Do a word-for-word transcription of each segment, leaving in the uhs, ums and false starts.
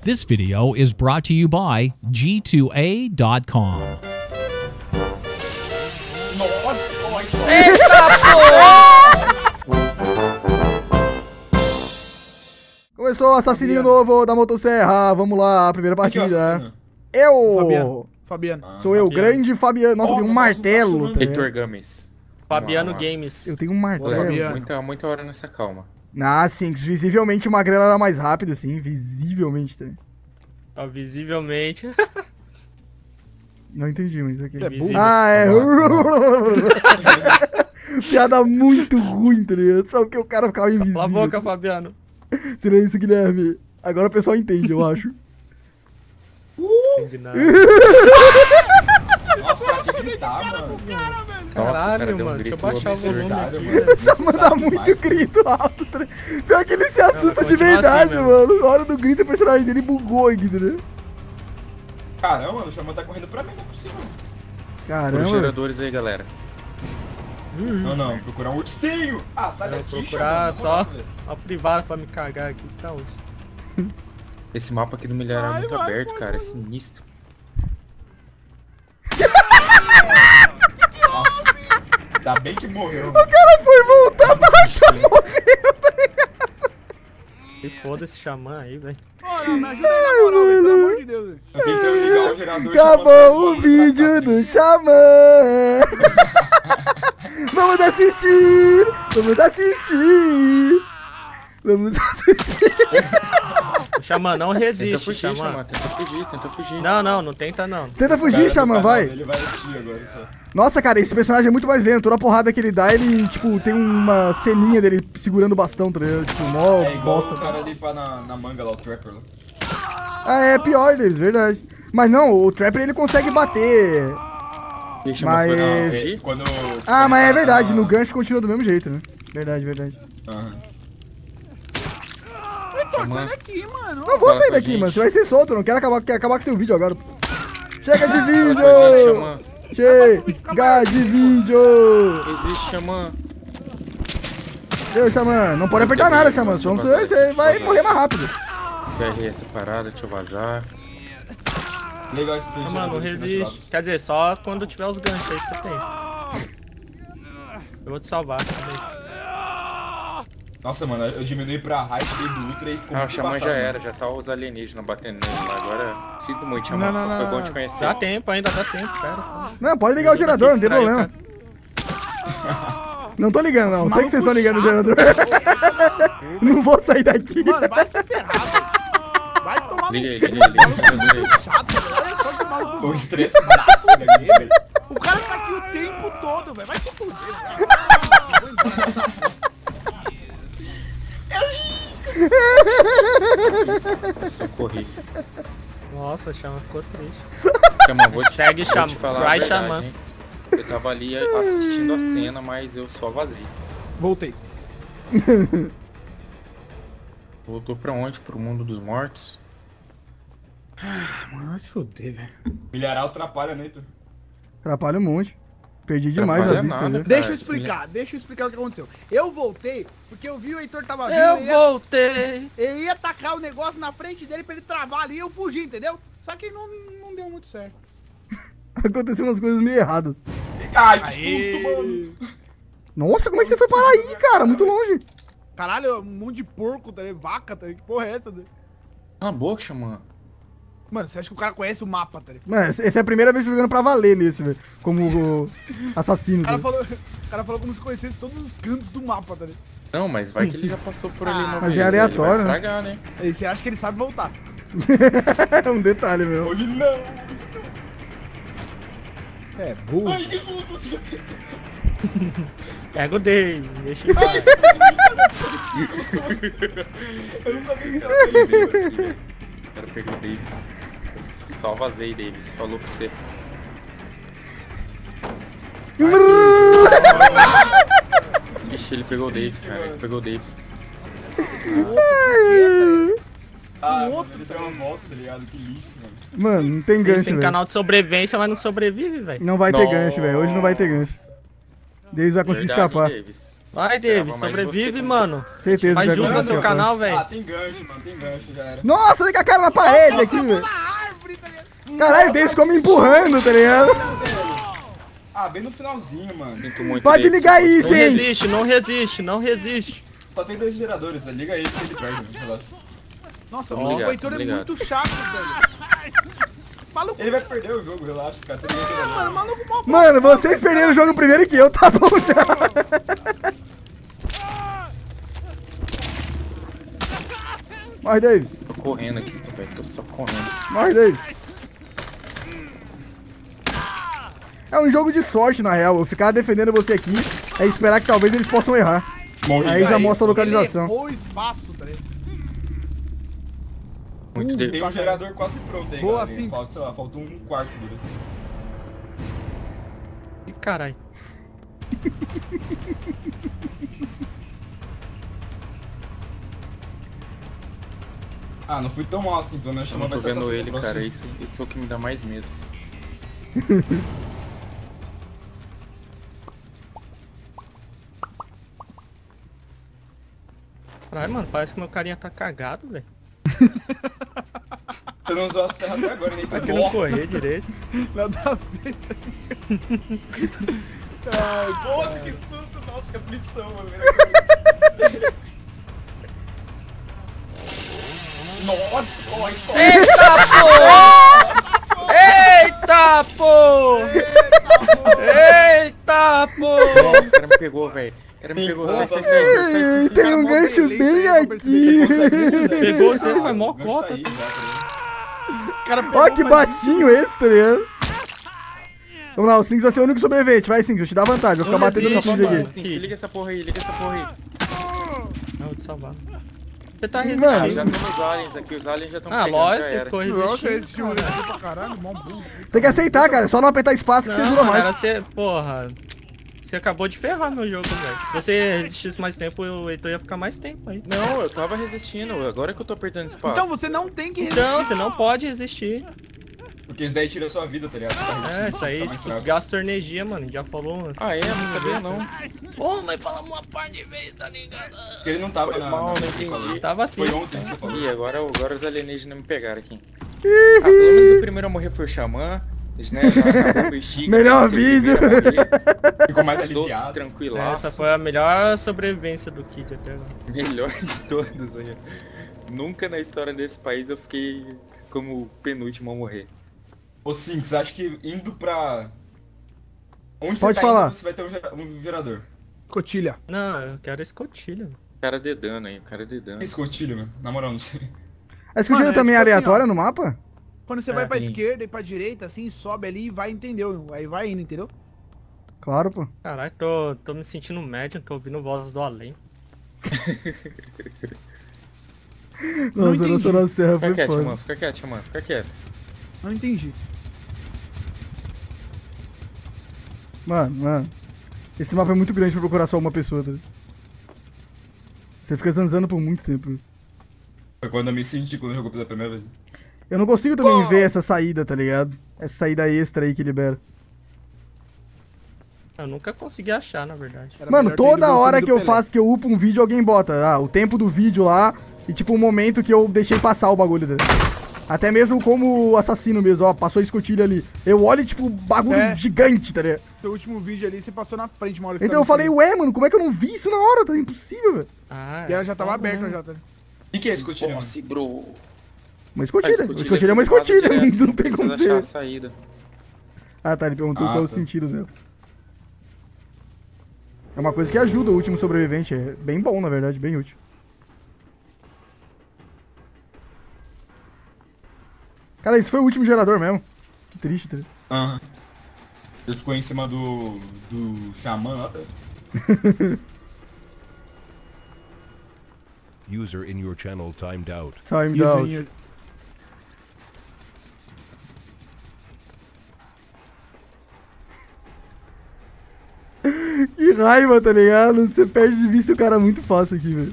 This video is brought to you by G two A dot com. Nossa, olha. Começou o assassininho novo da motosserra. Vamos lá, primeira partida. Eu! Fabiano. Fabiano. Ah, Sou eu, Fabiano. grande Fabiano. Nossa, Oh, eu tenho um nossa, martelo. Tá Heitor Games. Fabiano Uma- Games. eu tenho um martelo. Fabiano. Muita, muita hora nessa calma. Ah, sim, visivelmente o Magrela era mais rápido, sim, visivelmente também. Ó, visivelmente. Não entendi, mas ok. É burro. Ah, é. Piada muito ruim, tá ligado? Só porque o cara ficava invisível. Cala a boca, Fabiano. Silêncio, Guilherme. Agora o pessoal entende, eu acho. Não entendi nada. Nossa, pra que gritar, mano? Nossa, Caralho, o cara deu um mano, deixa eu grito baixar o volume absurdo. Sério, aqui. mano. Só manda Necessário muito demais, grito alto, tá ligado? Pior que ele se assusta Não, de continua verdade, assim mano. Na hora do grito, o personagem dele bugou aqui, né? Caramba, mano, o Xamã tá correndo pra mim, não é possível. Os Caramba. geradores aí, galera. Não, não, procurar um ursinho. Ah, sai Eu vou daqui, procurar Xamã, só na moral, velho. uma privada pra me cagar aqui. Tá onde? Esse mapa aqui do milharal é Vai, muito vai, aberto, vai, cara. É vai. sinistro. Nossa, ainda bem que morreu. O cara foi voltar pra cá, morreu, tá ligado? E foda esse xamã aí, velho. Ô, não, me ajuda aí na moral, velho, pelo amor de Deus. velho. Eu tentei ligar o gerador. Acabou o vídeo do Xamã. Vamos assistir. Vamos assistir. Vamos assistir. O xamã não Tenta resiste, fugir, xamã. Xamã. Tenta fugir, tenta fugir. Não, não, não tenta não. Tenta fugir, Xamã, vai. Ele vai assistir agora só. Nossa, cara, esse personagem é muito mais lento. Toda porrada que ele dá, ele, tipo, tem uma ceninha dele segurando o bastão, tá ligado? Tipo, mó É igual bosta. o cara ali pra na, na manga lá, o Trapper lá. Ah, é pior deles, verdade. Mas não, o Trapper ele consegue bater. Deixa Mas- mais É, fugir. quando... Ah, mas é verdade, no no gancho continua do mesmo jeito, né? Verdade, verdade. Heitor, sai daqui, mano. Não vou Fala sair com a daqui, gente. mano. Você vai ser solto, eu não quero acabar, quero acabar com seu vídeo agora. Chega de Fala com a gente, vídeo! Xamã. Chega de vídeo! Existe, Xamã. Deu, Xamã. Não pode apertar nada, Xamã. Senão você, você vai morrer mais rápido. P R essa parada, deixa eu vazar. Legal esse Ah, mano, não resiste. Quer dizer, só quando tiver os ganchos aí você tem. Eu vou te salvar também. Nossa, mano, eu diminui pra high do Ultra e ficou Ah, o muito Xamã embaçado, já mano. era, já tá os alienígenas batendo nele. Mas agora, sinto muito, Xamã. Não, não, Foi não, bom não. te conhecer. Dá tempo ainda, dá tempo, cara. Não, pode ligar o gerador, não tem Distrai o problema. Não tô ligando, não. Sei que vocês estão ligando o gerador. Não vou sair daqui. Mano, vai se ferrar, velho. Vai tomar Liga no aí, liga aí, liga aí, liga aí. chato, velho. Olha só que maluco. O estresse nasce daqui, velho. O cara tá aqui o tempo todo, velho. Vai se fuder. Socorri. Nossa, o xamã ficou triste. Xamã, vou te, Segue, vou Xamã. te falar Vai, a verdade, Xamã. hein. Eu tava ali assistindo a cena, mas eu só vazei. Voltei. Voltou pra onde? Pro mundo dos mortos? Mano, vai se fuder, velho. Milharal atrapalha, né, Heitor? Atrapalha um monte. Perdi demais a Atrapalha vista, nada, viu? cara. Deixa eu explicar, deixa eu explicar o que aconteceu. Eu voltei porque eu vi o Heitor tava vindo. Eu ia- voltei. Ele ia tacar o negócio na frente dele pra ele travar ali e eu fugi, entendeu? Só que não, não deu muito certo. Aconteceu umas coisas meio erradas. Ai, que susto, mano. Nossa, como é que você foi parar aí, cara? Muito longe. Caralho, um monte de porco, tá ligado? Vaca, tá ligado? Que porra é essa, né? Cala a boca, Xamã. Mano, você acha que o cara conhece o mapa, tá ligado? Mano, essa é a primeira vez que eu tô jogando pra valer nesse, velho. Como o assassino. O cara, Tá? falou, o cara falou como se conhecesse todos os cantos do mapa, tá ligado? Não, mas vai que ele já passou por ali Ah, uma mas vez. é aleatório, ele né? vai fragar, né? Aí você acha que ele sabe voltar. Um detalhe, meu. Hoje não. É, burro. Ai, que susto, assim. Pega o Davis, deixa em paz. Eu não sabia que era ele. O cara pegou o Davis. Eu só vazei, Davis. Falou pra você. Ixi, ele pegou o Davis, cara. Ele pegou o Davis. Ah, mano, ele deu uma volta, tá ligado? Que lixo, mano. Mano, não tem Eles gancho, têm velho. canal de sobrevivência, mas não sobrevive, velho. Não vai ter Nossa. gancho, velho. Hoje não vai ter gancho. Davis vai conseguir Verdade, escapar. Davis. Vai, David, Esperava mais sobrevive, você, mano. Certeza Faz que vai jus ao acontecer, seu cara. canal, Ah, velho. tem gancho, mano. Tem gancho, já era. Nossa, olha com a cara na parede aqui, velho. Na árvore, tá ligado? Caralho, tem como empurrando, tá ligado? Ah, bem no finalzinho, mano. Sinto muito Pode dele. ligar aí, Não gente. resiste, não resiste, não resiste. Só tem dois geradores, só liga aí que ele perde, mano. Relaxa. Nossa, Obrigado, o Heitor é obrigado. muito chato, velho. Maluco, Ele vai perder o jogo, relaxa, os caras tem dois mano, geradores. maluco, mó Mano, vocês perderam o jogo primeiro que eu, tá bom já. Morre, Davis. Tô correndo aqui, tô, velho. Tô só correndo. Morre, Davis. É um jogo de sorte, na real. Eu ficar defendendo você aqui é esperar que talvez eles possam errar. Morre, Aí já velho. mostra a Ele localização. errou o espaço, tá ligado? Muito dele. Tem um gerador quase pronto aí, Boa, galera. sim. Falta, sei lá, falta um quarto dele. Ih, caralho. Ah, não fui tão mal assim, pelo menos Eu chamou não tô vai ser vendo essa ele, próxima. cara. Isso, isso é o que me dá mais medo. Caralho, mano, parece que meu carinha tá cagado, velho. Você não usou a serra até agora, nem Tá tu. querendo correr direito. Nada a ver. Ai, nossa, que susto, nossa, que aflição, mano. Nossa, corre, corre. Eita, pô! Eita, pô! Nossa, o cara me pegou, velho. O cara me pegou. Sai, sai, sai, sai, sai, sai, Ei, sai. tem um gancho bem aqui. Pegou você, foi mó O gancho cota. tá aí já, tá ligado? Cara, pegou Olha que mais- baixinho esse, tá ligado? Vamos lá, o Cinco vai ser o único sobrevivente. Vai, Cinco, eu te dá vantagem. Vou ficar Não batendo no existe, filho mano. aqui. Sim, se liga essa porra aí, liga essa porra aí. Não, vou te salvar. Você tá Mano. Ah, resistindo. já estão os aliens aqui, os aliens já estão Ah, pegando, lógico, já você era. ficou Nossa, esse resistindo. time cara. resistiu pra caralho, mó burro. Tem que aceitar, cara. É só não apertar espaço que você Não, dura cara, mais. você, porra, você acabou de ferrar meu jogo, velho. Se você resistisse mais tempo, o Heitor ia ficar mais tempo aí. Não, eu tava resistindo, agora que eu tô apertando espaço. Então você não tem que resistir. Então, você não pode resistir. Porque isso daí tira a sua vida, tá ligado? Você tá resistindo, É, isso aí fica mais fraco. gasta sua energia, mano. Já falou umas... Ah, é? Eu não sabia não. Ô, mas falamos uma par de vezes, tá ligado? Porque ele não tava Foi na... mal, na- não entendi. Tava assim. Foi ontem que você falou. Ih, agora, agora os alienígenas me pegaram aqui. Ah, pelo menos o primeiro a morrer foi o Xamã. Né? Já acabou com o Chico, Melhor esse vídeo. primeiro a morrer. Ficou mais Doce, aliviado. tranquilaço. Essa foi a melhor sobrevivência do Kid até agora. Melhor de todos aí. Nunca na história desse país eu fiquei como o penúltimo a morrer. Ô, Cinco, você acha que indo pra... Onde Pode você tá falar. indo, você vai ter um, gera- um gerador. Cotilha. Não, eu quero escotilha. O cara dedando aí, o cara dedando. Que escotilho, mano. Na moral, não sei. A escotilha Mano, é também é tipo assim, aleatória ó. no mapa? Quando você É, vai pra sim. esquerda e pra direita, assim, sobe ali e vai, entendeu? Aí vai indo, entendeu? Claro, pô. Caralho, tô, tô me sentindo médio, tô ouvindo vozes do além. Nossa, entendi. nossa, nossa serra Fica foi quieto, foda. mano, fica quieto, mano, fica quieto. Não entendi. Mano, mano. Esse mapa é muito grande pra procurar só uma pessoa, tá? Você fica zanzando por muito tempo. Foi quando eu me senti quando jogou pela primeira vez. Eu não consigo também ver essa saída, tá ligado? Essa saída extra aí que libera. Eu nunca consegui achar, na verdade. Era Mano, melhor ter ido toda ver o hora filme que do eu Pelé. faço, que eu upo um vídeo, alguém bota ah, o tempo do vídeo lá e tipo o momento que eu deixei passar o bagulho, tá ligado? Até mesmo como assassino mesmo, ó, passou a escotilha ali. Eu olho tipo bagulho É. gigante, tá ligado? Seu último vídeo ali, você passou na frente uma hora que Então eu você tava falei, no ué, mano, como é que eu não vi isso na hora? Tá impossível, velho. Ah, filme. E ela já tava tá aberta bom. já, tá? O que, que é escotilho, mano? Nossa, bro. Uma escotilha. Ah, Uma escotilha é uma você vaza escotilha, direto, não você tem como precisa achar a ser. saída. Ah, tá, ele perguntou Ah, qual o tá. sentido dela. É uma coisa que ajuda o último sobrevivente, é bem bom, na verdade, bem útil. Cara, esse foi o último gerador mesmo. Que triste, tá? Aham. Ele ficou em cima do... do xamã lá, tá? User in your channel timed out. Time out. User- Que raiva, tá ligado? Você perde de vista o cara muito fácil aqui, velho.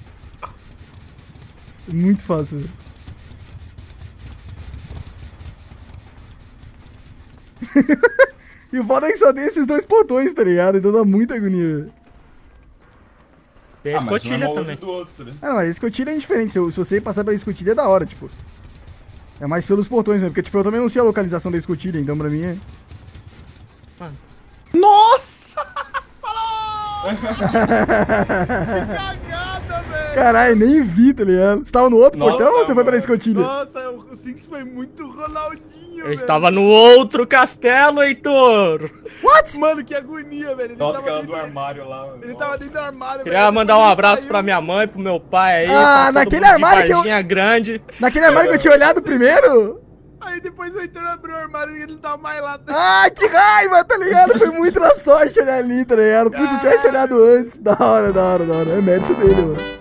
Muito fácil, velho. E o foda é que só tem esses dois portões, tá ligado? Então dá muita agonia, velho. Tem a Ah, mas um é escotilha mal também. do outro, né? Ah, não, a escotilha é indiferente. Se, eu- se você passar pela escotilha é da hora, tipo. É mais pelos portões mesmo, porque tipo, eu também não sei a localização da escotilha, então pra mim é... Nossa! Falou! Que cagada, velho! Caralho, nem vi, tá ligado? Você tava no outro Nossa, portão ou você foi pela mano. escotilha? Nossa, o Sinks foi muito Ronaldinho, Eu velho. estava no outro castelo, Heitor. What? Mano, que agonia, velho. Ele Nossa, tava aquela dentro- do armário lá, mano. Ele tava dentro do armário, Queria velho. mandar um Depois ele abraço saiu. pra minha mãe, pro meu pai aí. Ah, pra todo naquele mundo de armário que eu- Varginha grande. Naquele armário que eu tinha olhado primeiro? Aí depois o Heitor abriu o armário e ele não tava mais lá. Ai, que raiva, tá ligado? Foi muito na sorte olhar ali, tá ligado? Putz, eu tivesse olhado antes. Da hora, da hora, da hora. É mérito dele, mano.